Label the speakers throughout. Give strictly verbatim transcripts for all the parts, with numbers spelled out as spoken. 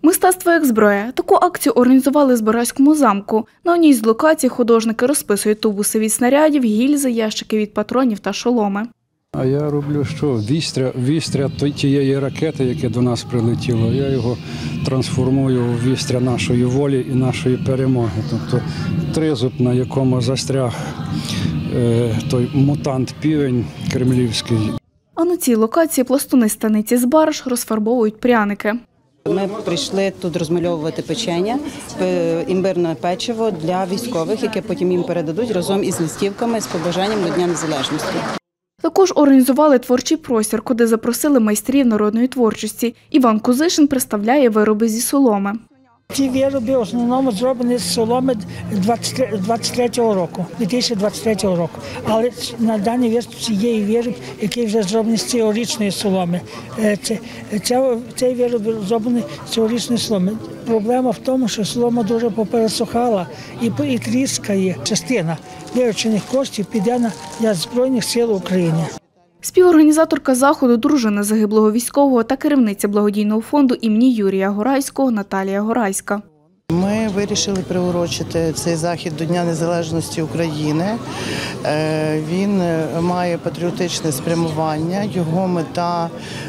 Speaker 1: Мистецтво як зброя. Таку акцію організували в Збаразькому замку. На одній з локацій художники розписують тубуси від снарядів, гільзи, ящики від патронів та шоломи.
Speaker 2: А я роблю що? Вістря, вістря тієї ракети, яке до нас прилетіло. Я його трансформую у вістря нашої волі і нашої перемоги. Тобто тризуб, на якому застряг е, той мутант-півень кремлівський.
Speaker 1: А на цій локації пластуни станиці Збараж розфарбовують пряники.
Speaker 3: Ми прийшли тут розмальовувати печення, імбирне печиво для військових, яке потім їм передадуть разом із листівками з побажанням до Дня Незалежності.
Speaker 1: Також організували творчий простір, куди запросили майстрів народної творчості. Іван Кузишин представляє вироби зі соломи.
Speaker 4: Ці вироби в основному зроблені з соломи двадцять третього року, дві тисячі двадцять третього року. Але на даній виставці є і вироб, який вже зроблений з цьогорічної соломи. Це, це, цей вироб зроблений з цьогорічної соломи. Проблема в тому, що солома дуже попересухала і, і тріскає. Частина виручених коштів піде на для Збройних сил України.
Speaker 1: Співорганізаторка заходу, дружина загиблого військового та керівниця благодійного фонду імені Юрія Горайського Наталія Горайська.
Speaker 5: Ми вирішили приурочити цей захід до Дня Незалежності України. Він має патріотичне спрямування, його мета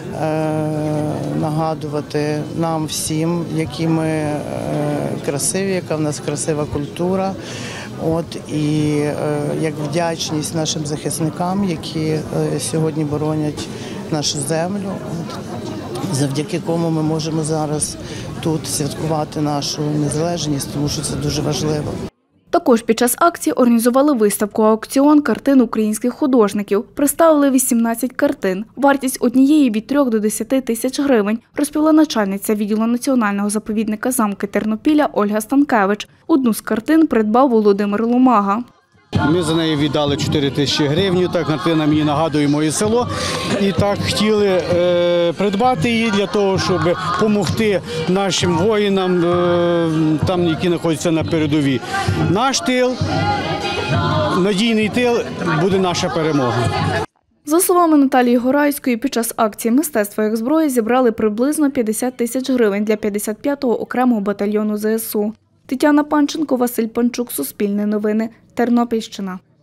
Speaker 5: нагадувати нам всім, які ми красиві, яка в нас красива культура. От, і е, як вдячність нашим захисникам, які е, сьогодні боронять нашу землю, от, завдяки кому ми можемо зараз тут святкувати нашу незалежність, тому що це дуже важливо.
Speaker 1: Також під час акції організували виставку-аукціон картин українських художників. Представили вісімнадцять картин. Вартість однієї від трьох до десяти тисяч гривень, розповіла начальниця відділу національного заповідника замки Тернопіля Ольга Станкевич. Одну з картин придбав Володимир Ломага.
Speaker 6: Ми за неї віддали чотири тисячі гривень, так картина мені нагадує моє село. І так хотіли е, придбати її для того, щоб допомогти нашим воїнам, е, там, які знаходяться на передовій. Наш тил, надійний тил, буде наша перемога.
Speaker 1: За словами Наталії Горайської, під час акції «Мистецтво як зброя» зібрали приблизно п'ятдесят тисяч гривень для п'ятдесят п'ятого окремого батальйону зе ес у. Тетяна Панченко, Василь Панчук, Суспільне новини, Тернопільщина.